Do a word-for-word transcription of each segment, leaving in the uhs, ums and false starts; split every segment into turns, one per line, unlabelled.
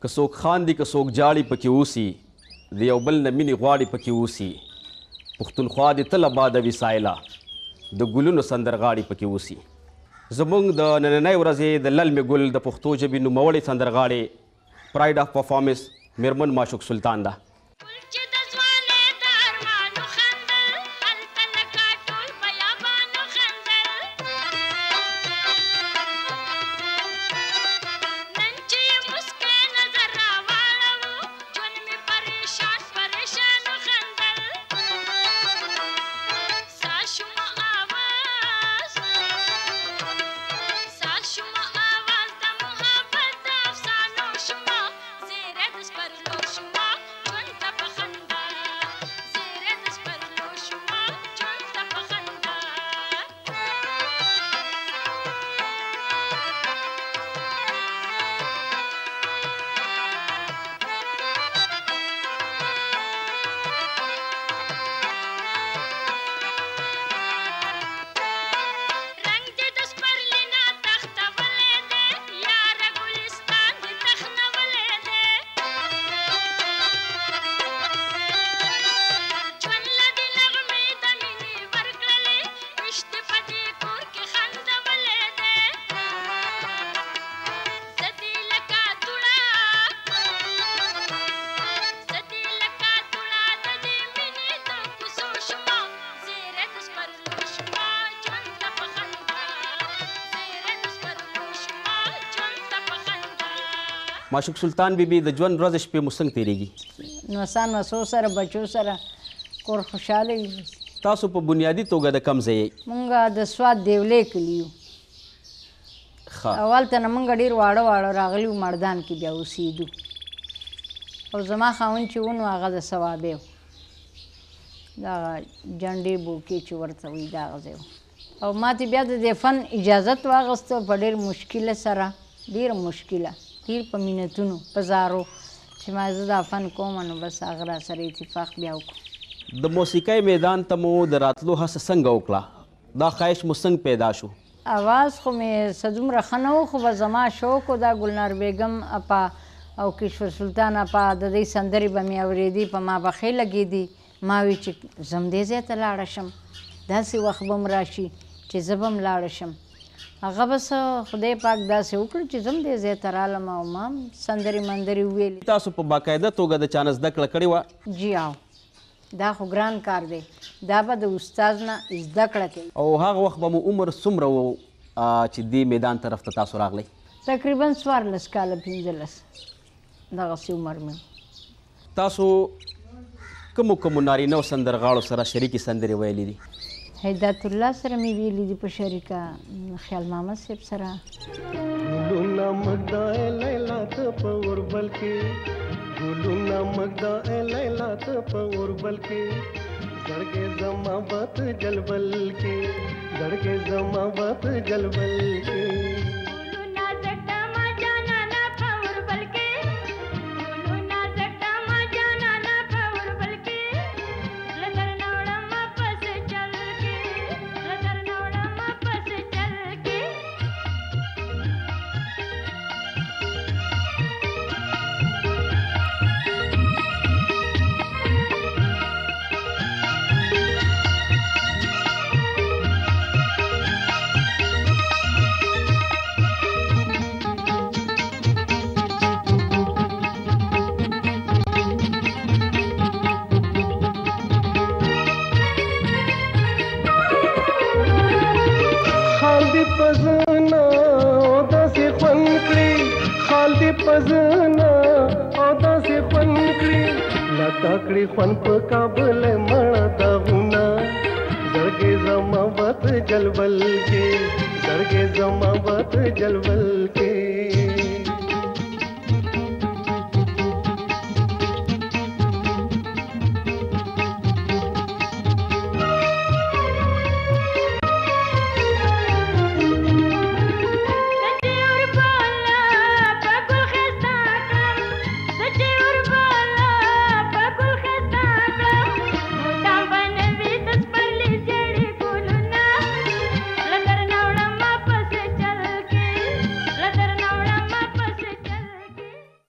که څوک خاندي که څوک جاړي پکې اوسي د یو بل نه مینې غواړي پکې اوسي پښتونخوا دې تل آباده وي سایله د ګلونو سندرغاړي پکې اوسي. زموږ د نننۍ ورځې د للمې ګل د پښتو ژبې نوموړې سندرغاړې پراید آف پرفارمنس میرمن معشوق سلطان ده. معشوق سلطان بیبي د ژوند ورځې شپې مو څنګه تېرېږي؟
نوسان وسو سره بچو سره کور خوشحاله وي.
تاسو په بنیادي توګه د کوم ځای یئ؟
مونږ د سوات دیولې کلي یو. اول ته نه مونږ ډېر واړه واړه راغلي وو مردان کې بیا اوسېدو او زما خاوند چې و نو هغه د صوابۍ و دغه جنډې بوکې چې ورته وایي دغه ځای و او ما ته بیا د دې فن اجازت واخیسته په ډېر مشکله سره ډېره مشکله ډېر په مینتونو په زارو چې ما زه دا فن کوم نو بس هغه را سره اتفاق بیا وکړو.
د موسیقۍ میدان ته مو د راتلو هڅه څنګه وکړه؟ دا خواهش مو څنګه پیدا شو؟
اواز خو مې څه دومره ښه نه و خو به زما شوق و دا ګلنار بیګم اپا او کشور سلطان اپا د دې سندرې به مې اورېدې په ما به ښې لګېدې. ما وی چې زم دې ځای ته لاړه شم داسې وخت به م راشي چې زه به م لاړه شم. هغه بس خدای پاک داسې وکړي چې زم دې ځای ته رالم او ما هم سندرې مندرې وویلې.
تاسو په باقاعده توګه د چا نه زده کړه کړې وه؟
جی او دا خو ګران کار دی دا به د استاد نه زده کړه کوي.
او هغه وخت به مو عمر څومره و چې دې میدان طرف ته تاسو راغلی؟
تقریبا څوارلس کاله پنځلس دغسې عمر مې.
تاسو کومو کومو نارینهو سندرغاړو سره شریکې سندرې ویلې دي؟
هدایت الله سره مې ویلي دي په شریکه، خیال محمد صاحب سره.
ګلونه مږده ای لیلا ته په اوربل کې ګلونه مږده ای لیلا ته په اوربل کې زړګې زما بت جلبل کې زړګې زما بت جلبل کې پزنا او داسې خوند کړي لکه کړي خوند په کابل مړه دغونه زړګې زما وت جلبل کې زړګې زما وت جلبل کې
Let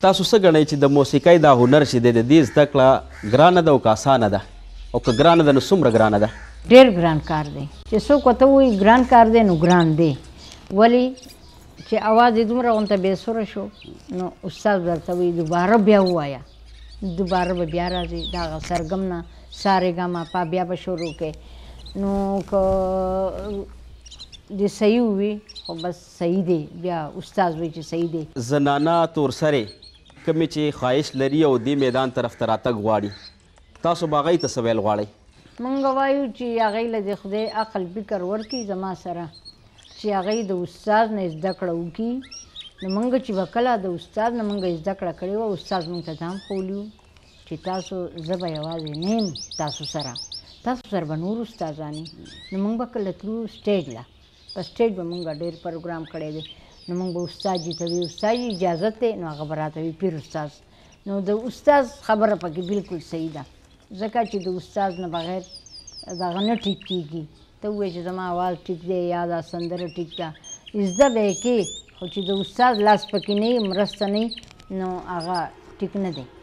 تاسو څه ګڼئ چې د موسیقۍ دا هنر چې دی د دې زده کړه ګرانه ده او که اسانه ده او که ګرانه ده نو څومره ګرانه ده؟
ډېر ګران کار دی چې څوک ورته وایي ګران کار دی نو ګران دی. ولې چې اواز یې دومره غونته بېسوره شو نو استاد ورته وایي دوباره بیا ووایه، دوباره به بیا راځي د هغه سرګم نه سارې ګاما پا بیا به شروع کوې. نو که د صحیح وي خو بس صحیح دی، بیا استاد وایي چې صحیح دی.
زنانه تورسرې کومې چې خواهش لري او دې میدان طرف ته راتګ غواړي، تاسو به هغوی ته څه ویل غواړئ؟
مونږ وایو چې هغوی له د خدای عقل فکر ورکړي زما سره چې هغوی د استاد نه زده کړه وکړي. نو مونږ چې به کله د استاد نه مونږ زده کړه کړې وه، استاد مونږ ته دا هم ښوولي وو چې تاسو زه به یوازې نه یم تاسو سره، تاسو سره به نور استادان وي. نو مونږ به کله تلو سټیج له، په سټیج به مونږ ډېر پروګرام کړی دی. نو مونږ به استاد جي ته وي استاد جي اجازت دی، نو هغه به راته وي پیر استاد. نو د استاد خبره پکې بالکل صحیح ده، ځکه چې د استاد نه بغیر دغه نه ټیک کېږي. ته ووایې چې زما اواز ټیک دی یا دا سندره ټیک ده، زده به یې کې، خو چې د استاد لاس پکې نه وي، مرسته نه وي، نو هغه ټیک نه دی.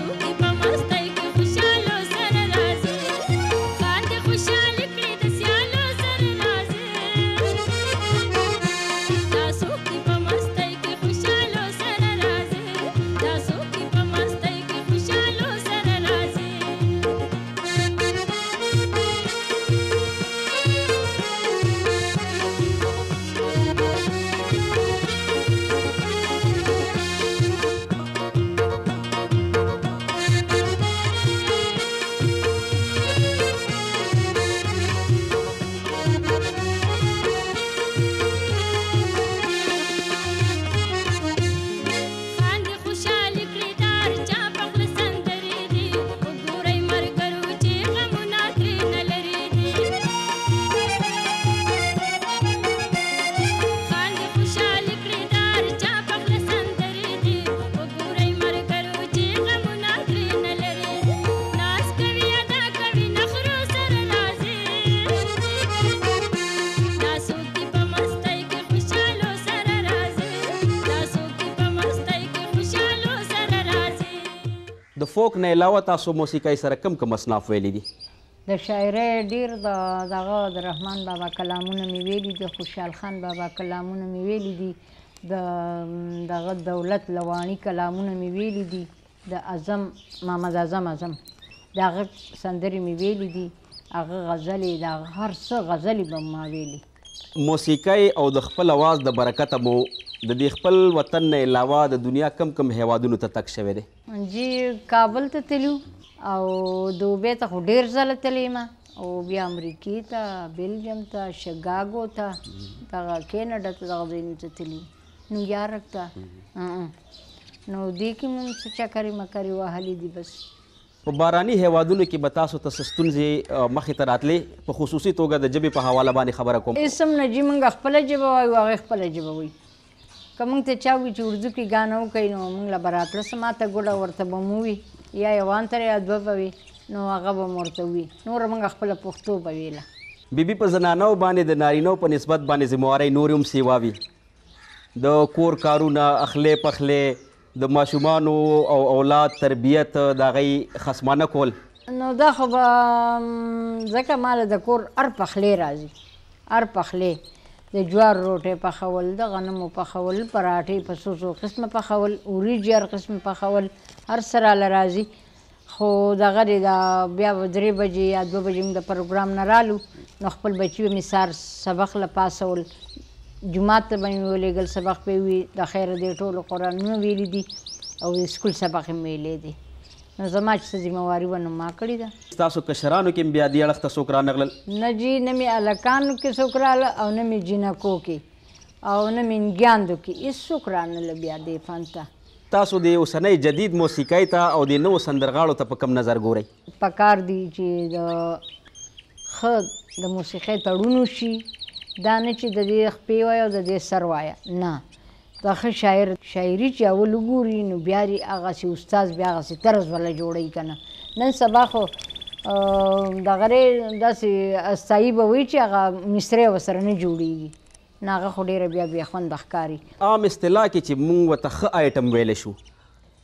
د فوک نه علاوه تاسو موسیقۍ سره کم کم اصناف ویلي دي؟
د شاعرۍ ډېر د دغه د رحمان بابا کلامونه مې ویلي دي، خوشحال خان بابا کلامونه مې ویلي دي، د دغه دولت لوانی کلامونه مې ویلي دي، د اعظم محمد اعظم اعظم د هغه سندرې مې ویلي دي، هغه غزلې د هغه هر څه غزلې به ما ویلي.
موسیقۍ او د خپل اواز د برکته مو د دې خپل وطن نه علاوه د دنیا کم کم هیوادونو ته تګ شوی دی؟
جی کابل ته تللو او دوبۍ ته خو ډېر ځله تللی یم، او بیا امریکې ته، بلجیم ته، شګاګو ته، دغه کینډا ته، دغه ځایونو ته تللي، نیویارک ته. نو دې کې مو څه چکرې مکرې وهلي دي. بس
په باراني هیوادونو کې به تاسو ته څه ستونزې مخې ته راتلې؟ په خصوصي توګه د ژبې په حواله باندې خبره کوم.
اسم نه جي موږ خپله ژبه وایو، هغې خپله ژبه وایي. که موږ ته چا وي چې اردو کې ګانه وکوي نو موږ له به راتله څه ماته ګوډه ورته به مو وي، یا یو انتر یا دوه به وي، نو هغه به مو ورته وي. نوره موږ خپله پښتو به ویله.
بیبي په زنانو باندې د نارینو په نسبت باندې ذمهوارۍ نورې هم سیوا وي، د کور کارونه، اخلې پخلې، د ماشومانو او اولاد تربیت، د هغوی خصمانه کول.
نو دا خو به ځکه ما له د کور هر پخلی راځي، هر پخلی، د جوار روټۍ پخول، د غنمو پخول، پراټې په څو څو قسمه پخول، وریجې هر قسم پخول، هر څه راله راځي. خو دغه دی دا بیا به درې بجې یا دوه بجې موږ د پروګرام نه رالو، نو خپل بچي به مې سهار سبق له پاسول، جومات ته به مې ولېږل، سبق به وي، د خیره دې ټولو قرآنونه ویلي دي او د سکول سبق یې ویلی دی. نو زما چې څه ذمهواري وه نو ما کړې ده.
ستاسو کشرانو کې هم بیا دې اړخ ته څوک رانغلل؟
نه جي، نه مې هلکانو کې څوک راغله او نه مې جینکو کې او نه مې نګیاندو کې هېڅوک رانغله بیا دې فن ته.
تاسو د اوسنۍ جدید موسیقۍ ته او د نوو سندرغاړو ته په کوم نظر ګورئ؟
پکار دي چې د ښه د موسیقۍ تړون وشي، دا نه چې د دې خپې وایه او د دې سر وایه، نه، د ښه شاعر شاعري چې اول وګوري نو بیا دې هغسې استاد بیا هغسې طرز وله جوړوي که نه. نن سبا خو دغه دی داسې استایي به وایي چې هغه مصری ورسره نه جوړېږي، نه هغه خو ډېره بیا بې خونده ښکاري.
عام اصطلاح کې چې موږ ورته ښه آیټم ویلی شو،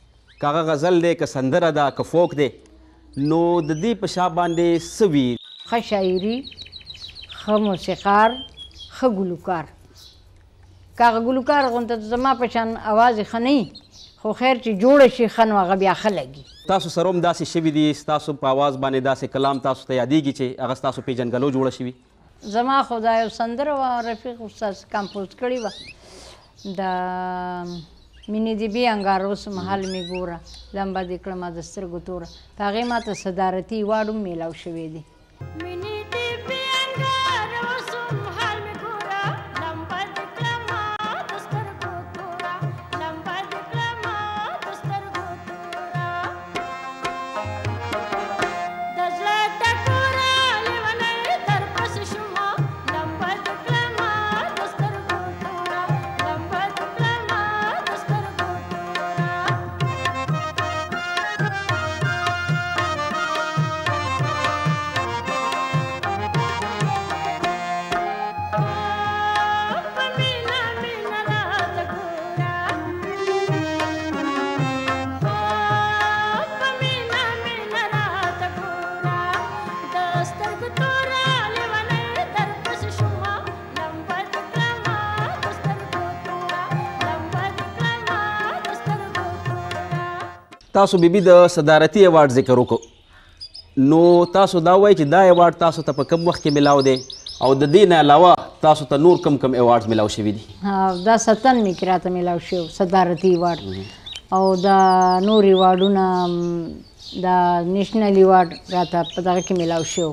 که هغه غزل دی که سندره ده که فوک دی نو د دې په شا باندې څه وي؟
ښه شاعري، ښه موسیقار، ښه ګلوکار. که هغه ګلوکار غونته زما په شان اواز یې ښه نه وي خو خیر چې جوړه شي ښه نو هغه بیا ښه لګي.
تاسو سره هم داسې شوي دي ستاسو په اواز باندې داسې کلام تاسو ته یادېږي چې هغه ستاسو پیژنګلو جوړه شوي؟
زما خو دا یو سندره وه رفیق استاد کمپوز کړې وه د مینې دې بې انګار اوس مهال مې ګوره لمبه دې کړمه د سترګو توره په هغې ما ته صدارتي ایوارډ هم میلاو شوی دی.
تاسو بیبي د صدارتي ایوارډ ذکر وکړو نو تاسو دا وایئ چې دا ایوارډ تاسو ته په کم وخت کې میلاو دی او د دې نه علاوه تاسو ته نور کم کم ایوارډز میلاو شوي دي؟
دا ستن مې کې راته میلاو شوی صدارتي ایوارډ او دا نور ایوارډونه دا نیشنل ایوارډ راته په دغه کې میلاو شوی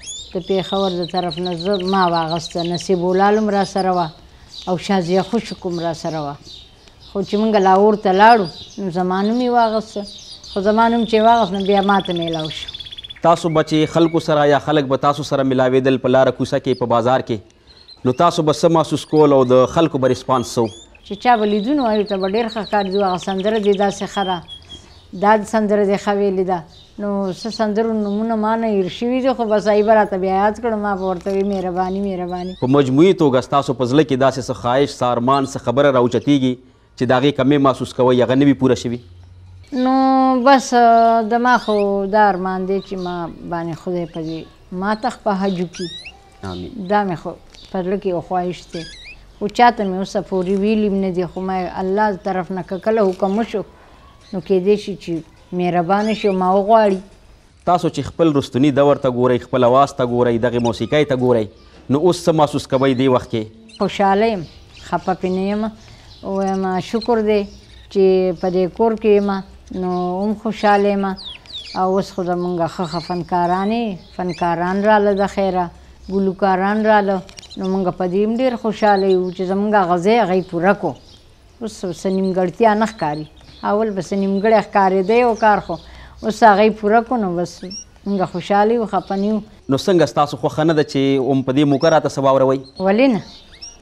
د پېښور د طرف نه زه ما واغسته نصیب ولال هم را سره وه او شازیه خوشک هم را سره وه خو چې مونږ لاهور ته لاړو نو زما نوم یې واغسته خو زما نوم چې واغست نو بیا ما ته میلاو شو.
تاسو به چې خلکو سره یا خلک به تاسو سره میلاوېدل په لاره کوڅه کې په بازار کې نو تاسو به څه محسوس کول او د خلکو به ریسپانس څه و؟
چې چا به لیدون وایي ته به ډېر ښه ښکاري هغه سندره دې داسې ښه ده دا سندره دې ښه ویلې ده نو څه سندرو نومونه ما نه هیر شوي دي خو بس هغې به راته بیا یاد کړم ما به ورته وي مهرباني مهرباني.
په مجموعي توګه ستاسو په زړه کې داسې څه خواهش څه ارمان څه خبره راوچتېږي چې د هغې کمې محسوس کوئ هغه نه وي پوره شوي؟
نو بس د ما خو دا ارمان دی چې ما باندې خدای په دې ما ته په حج وکړي
آمین.
دا مې خو په زړه کې یو خواهش دی خو چاته مې اوسه پورې ویلي هم نه دي خو ما الله طرف نه که کله حکم وشو نو کیدای شي چې مهربانه شي ما وغواړي.
تاسو چې خپل رستني دور ته ګورئ خپل اواز ته ګورئ دغې موسیقۍ ته ګورئ نو اوس څه محسوس کوئ دې وخت کې؟
خوشحاله یم خفه پې نه یم ووایم شکر دی چې په دې کور کې یم نو هم خوشحاله یم او اوس خو زمونږ ښه ښه فنکارانې فنکاران راله د خیره ګلوکاران راله نو مونږ په دې هم ډېر خوشحاله یو چې زمونږ غذای هغه یې پوره کړو اوس څه نیمګړتیا نه ښکاري اول به څه نیمګړی ښکارېده یو کار خو اوس هغه یې پوره کړو نو بس مونږ خوشحاله یو خفه نه یو.
نو څنګه ستاسو خوښه نه ده چې هم په دې موقع راته څه واوروئ؟
ولې نه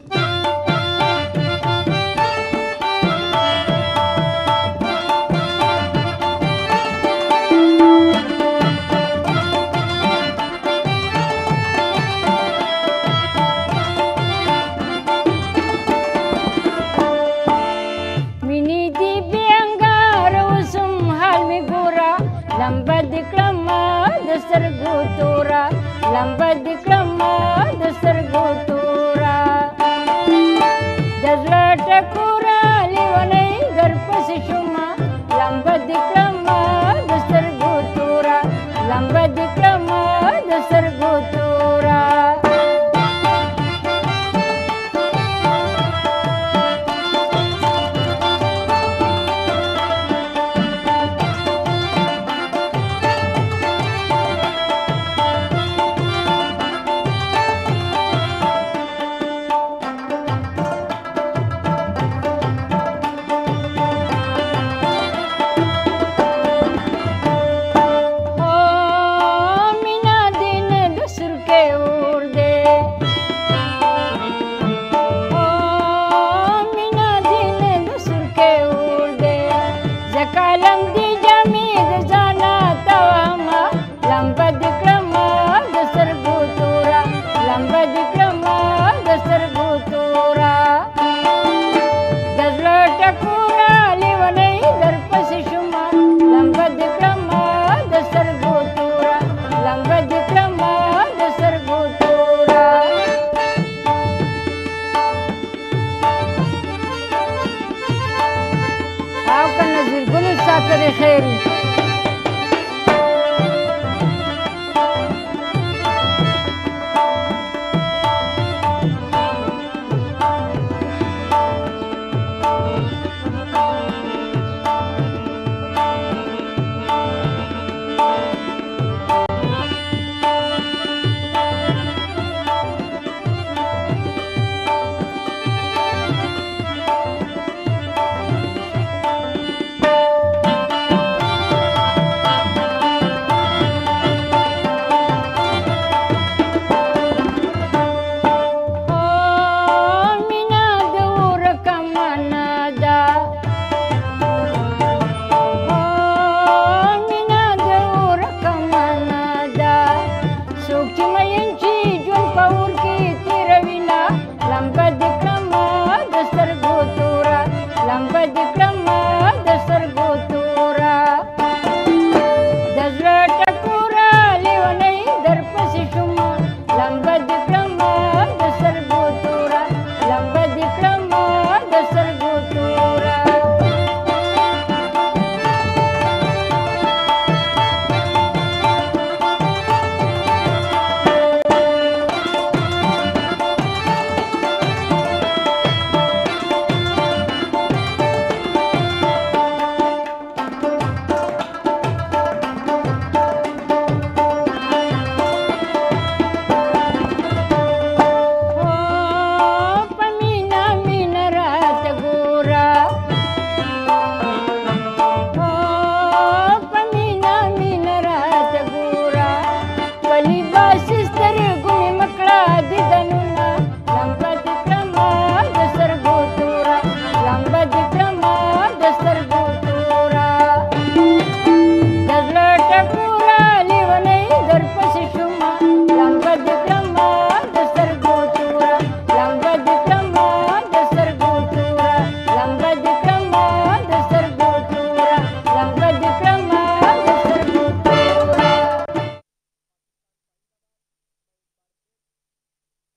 لمبه دې کړمه د سترګو توره لمبه دې کړمه د سترګو توره د زړه ټکوره لیونۍ درپسې شومه لمبه دې کړمه د سترګو توره لمبه دې کړمه د سترګو